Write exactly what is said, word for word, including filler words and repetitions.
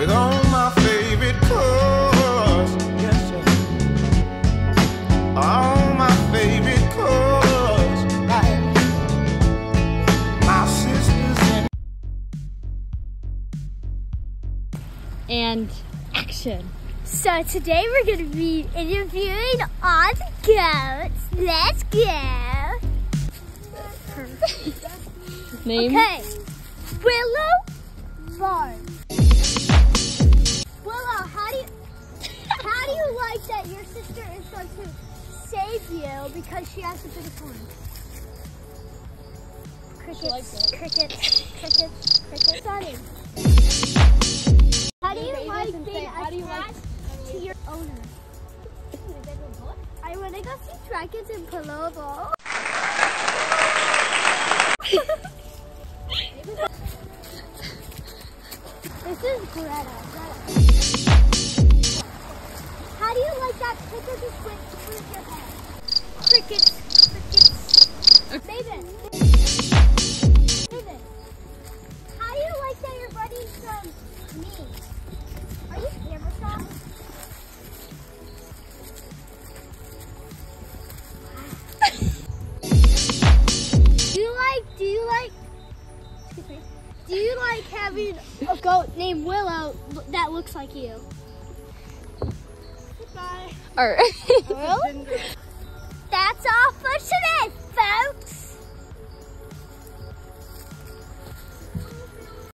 with all my favorite clothes. Yes, sir. All my favorite clothes. Right. My sisters and and action. So today we're going to be interviewing all the goats. Let's go. Name? Okay. Willow Farm. Willow, how do you how do you like that your sister is going to save you because she has a bit of fun? Crickets, crickets, crickets, crickets. Sunny. How do you like being attached to your owner? I want to go see dragons in Palovo. This is Greta. Greta. How do you like that picker just went through your head? Crickets, crickets. Maven. Maven. How do you like that your buddy's from me? Are you camera shy? Do you like, do you like, excuse me, do you like having a goat named Willow that looks like you? Goodbye. All right. Well, that's all for today, folks.